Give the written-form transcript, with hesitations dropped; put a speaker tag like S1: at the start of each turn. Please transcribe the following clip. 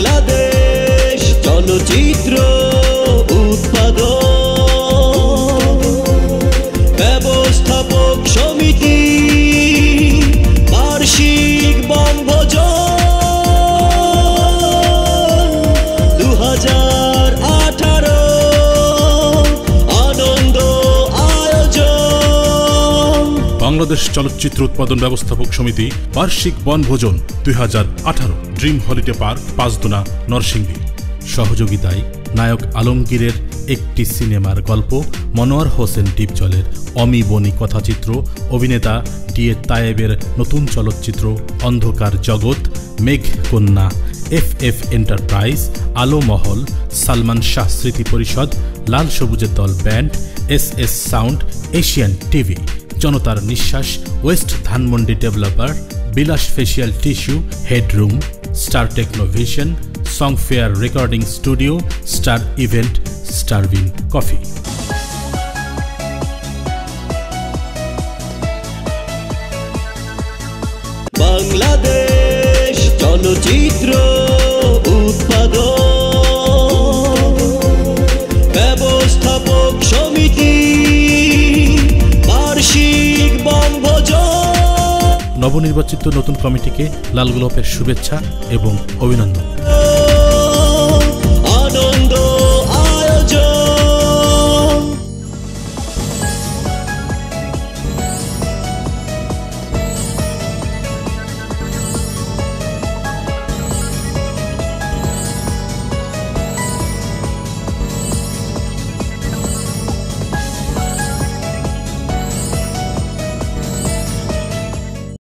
S1: বাংলাদেশ চলচ্চিত্র উৎপাদন ব্যবস্থাপক সমিতি বার্ষিক বনভোজন 2018 আনন্দ আয়োজন।
S2: বাংলাদেশ চলচ্চিত্র উৎপাদন ব্যবস্থাপক সমিতি বার্ষিক বনভোজন 2018 dream holiday park Panchdona Narsingdi. সহযোগিতায় নায়ক আলমগীরের একটি সিনেমার গল্প, মনোয়ার হোসেন ডিপজলের অমি বনি কথাচিত্র, অভিনেতা ডিএ তায়েবের নতুন চলচ্চিত্র অন্ধকার জগৎ, মেঘ কন্যা, FF এন্টারপ্রাইজ, আলো মহল, সালমান শাহ স্মৃতি পরিষদ, লাল সবুজের দল band, SS sound, Asian TV, জনতার নিঃশ্বাস, west Dhanmondi developer, Bilas facial tissue, headroom, star technovision, songfair recording studio, star event, starbean coffee.
S1: Bangladesh চলচ্চিত্র উৎপাদন ব্যবস্থাপক সমিতি বার্ষিক বনভোজন।
S2: নবনির্বাচিত নতুন কমিটিকে লাল গোলাপের শুভেচ্ছা এবং অভিনন্দন।